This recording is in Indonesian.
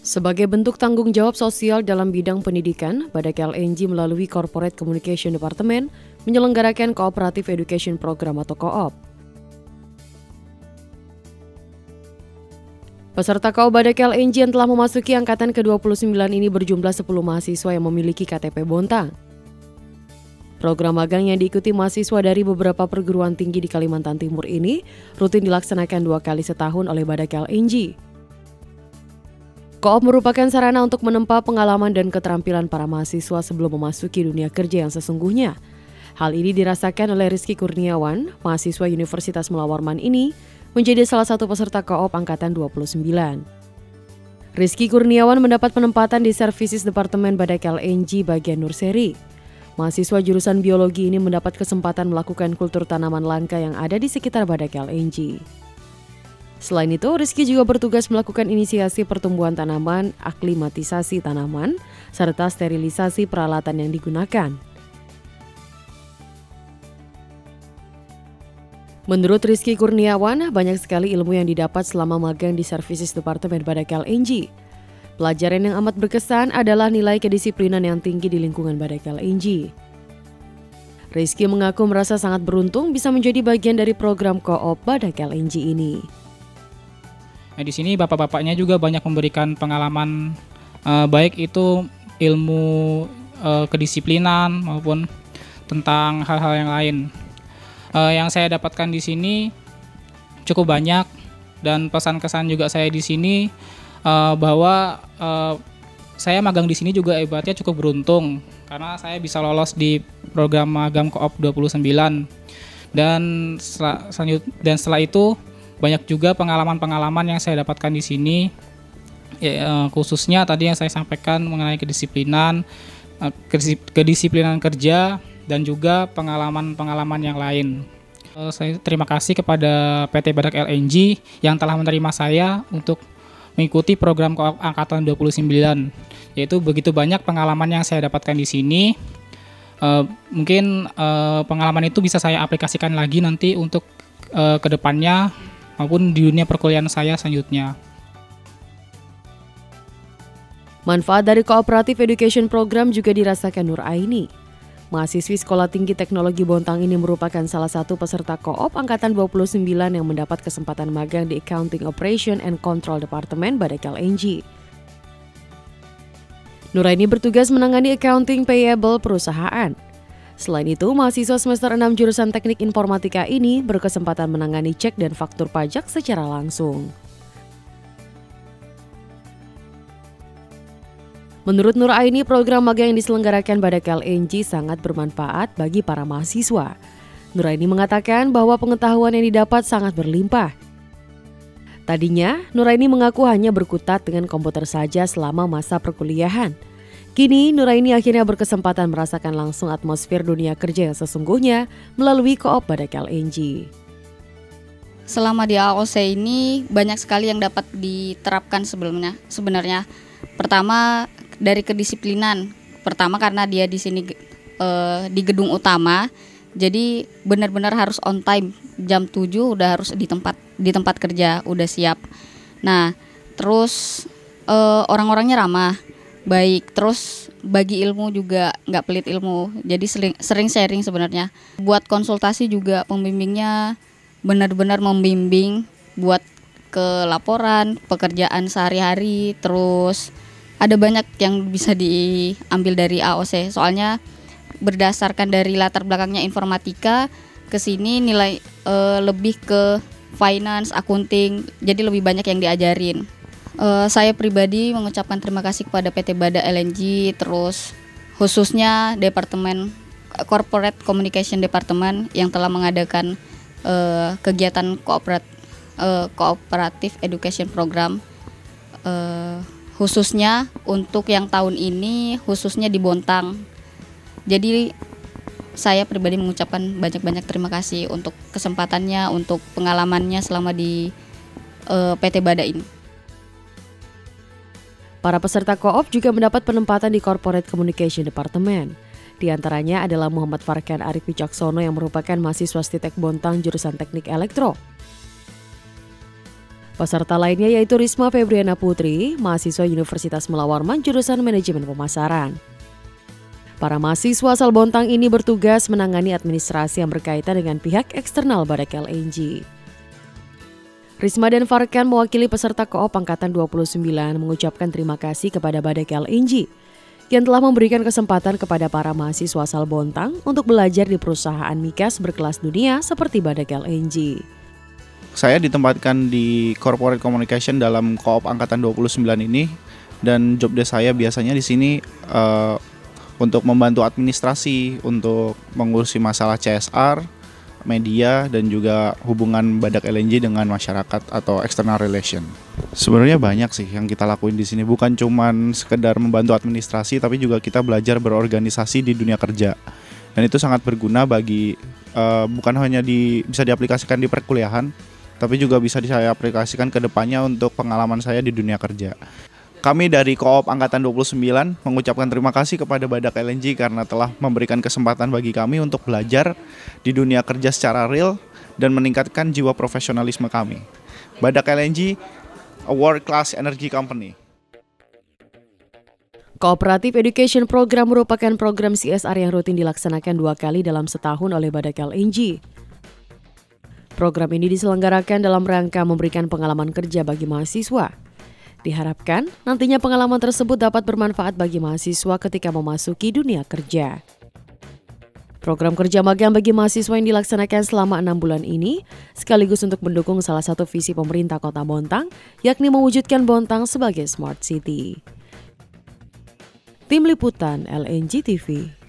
Sebagai bentuk tanggung jawab sosial dalam bidang pendidikan, Badak LNG melalui Corporate Communication Department menyelenggarakan Cooperative Education Program atau Co-op. Peserta Co-op Badak LNG yang telah memasuki angkatan ke-29 ini berjumlah 10 mahasiswa yang memiliki KTP Bontang. Program magang yang diikuti mahasiswa dari beberapa perguruan tinggi di Kalimantan Timur ini rutin dilaksanakan 2 kali setahun oleh Badak LNG. Co-op merupakan sarana untuk menempa pengalaman dan keterampilan para mahasiswa sebelum memasuki dunia kerja yang sesungguhnya. Hal ini dirasakan oleh Rizky Kurniawan, mahasiswa Universitas Mula Warman ini, menjadi salah satu peserta Co-op angkatan 29. Rizky Kurniawan mendapat penempatan di Services Departemen Badak LNG bagian Nurseri. Mahasiswa jurusan biologi ini mendapat kesempatan melakukan kultur tanaman langka yang ada di sekitar Badak LNG. Selain itu, Rizky juga bertugas melakukan inisiasi pertumbuhan tanaman, aklimatisasi tanaman, serta sterilisasi peralatan yang digunakan. Menurut Rizky Kurniawan, banyak sekali ilmu yang didapat selama magang di Services Departemen Badak LNG. Pelajaran yang amat berkesan adalah nilai kedisiplinan yang tinggi di lingkungan Badak LNG. Rizky mengaku merasa sangat beruntung bisa menjadi bagian dari program Co-op Badak LNG ini. Nah, di sini bapak-bapaknya juga banyak memberikan pengalaman baik itu ilmu kedisiplinan maupun tentang hal-hal yang lain. Yang saya dapatkan di sini cukup banyak dan pesan kesan juga saya di sini bahwa saya magang di sini juga ibaratnya cukup beruntung karena saya bisa lolos di program magang Co-op 29 dan setelah itu banyak juga pengalaman-pengalaman yang saya dapatkan di sini, khususnya tadi yang saya sampaikan mengenai kedisiplinan kerja dan juga pengalaman-pengalaman yang lain. Saya terima kasih kepada PT Badak LNG yang telah menerima saya untuk mengikuti program Co-op angkatan 29. Yaitu begitu banyak pengalaman yang saya dapatkan di sini. Mungkin pengalaman itu bisa saya aplikasikan lagi nanti untuk kedepannya maupun di dunia perkuliahan saya selanjutnya. Manfaat dari Cooperative Education Program juga dirasakan Nur Aini. Mahasiswi Sekolah Tinggi Teknologi Bontang ini merupakan salah satu peserta Co-op angkatan 29 yang mendapat kesempatan magang di Accounting Operation and Control Department Badak LNG. Nur Aini bertugas menangani accounting payable perusahaan. Selain itu, mahasiswa semester 6 jurusan Teknik Informatika ini berkesempatan menangani cek dan faktur pajak secara langsung. Menurut Nur Aini, program magang yang diselenggarakan Badak LNG sangat bermanfaat bagi para mahasiswa. Nur Aini mengatakan bahwa pengetahuan yang didapat sangat berlimpah. Tadinya, Nur Aini mengaku hanya berkutat dengan komputer saja selama masa perkuliahan. Kini, Nur Aini akhirnya berkesempatan merasakan langsung atmosfer dunia kerja yang sesungguhnya melalui Co-op Badak LNG. Selama di AOC ini banyak sekali yang dapat diterapkan sebenarnya. Pertama dari kedisiplinan. Pertama karena dia di sini di gedung utama, jadi benar-benar harus on time. Jam 7 udah harus di tempat kerja, udah siap. Nah, terus orang-orangnya ramah. Baik, terus bagi ilmu juga nggak pelit ilmu, jadi sering sharing sebenarnya. Buat konsultasi juga pembimbingnya benar-benar membimbing buat ke laporan, pekerjaan sehari-hari, terus ada banyak yang bisa diambil dari AOC. Soalnya berdasarkan dari latar belakangnya informatika, ke sini nilai lebih ke finance, accounting, jadi lebih banyak yang diajarin. Saya pribadi mengucapkan terima kasih kepada PT Badak LNG, terus khususnya Departemen Corporate Communication Department yang telah mengadakan kegiatan Cooperative Education Program, khususnya untuk yang tahun ini khususnya di Bontang. Jadi saya pribadi mengucapkan banyak-banyak terima kasih untuk kesempatannya, untuk pengalamannya selama di PT Badak ini. Para peserta Co-op juga mendapat penempatan di Corporate Communication Department. Di antaranya adalah Muhammad Farkan Arif Wicaksono yang merupakan mahasiswa STITEK Bontang jurusan Teknik Elektro. Peserta lainnya yaitu Risma Febriana Putri, mahasiswa Universitas Mula Warman jurusan Manajemen Pemasaran. Para mahasiswa asal Bontang ini bertugas menangani administrasi yang berkaitan dengan pihak eksternal Badak LNG. Risma dan Farkan mewakili peserta Koop Angkatan 29 mengucapkan terima kasih kepada Badak LNG yang telah memberikan kesempatan kepada para mahasiswa asal Bontang untuk belajar di perusahaan migas berkelas dunia seperti Badak LNG. Saya ditempatkan di Corporate Communication dalam Koop Angkatan 29 ini, dan job desk saya biasanya di sini untuk membantu administrasi, untuk mengurusi masalah CSR, media, dan juga hubungan Badak LNG dengan masyarakat atau external relation. Sebenarnya banyak sih yang kita lakuin di sini, bukan cuman sekedar membantu administrasi, tapi juga kita belajar berorganisasi di dunia kerja. Dan itu sangat berguna bagi bukan hanya bisa diaplikasikan di perkuliahan, tapi juga bisa saya aplikasikan ke depannya untuk pengalaman saya di dunia kerja. Kami dari Koop Angkatan 29 mengucapkan terima kasih kepada Badak LNG karena telah memberikan kesempatan bagi kami untuk belajar di dunia kerja secara real dan meningkatkan jiwa profesionalisme kami. Badak LNG, a world-class energy company. Cooperative Education Program merupakan program CSR yang rutin dilaksanakan 2 kali dalam setahun oleh Badak LNG. Program ini diselenggarakan dalam rangka memberikan pengalaman kerja bagi mahasiswa. Diharapkan nantinya pengalaman tersebut dapat bermanfaat bagi mahasiswa ketika memasuki dunia kerja. Program kerja magang bagi mahasiswa yang dilaksanakan selama 6 bulan ini sekaligus untuk mendukung salah satu visi pemerintah Kota Bontang, yakni mewujudkan Bontang sebagai Smart City. Tim Liputan LNG TV.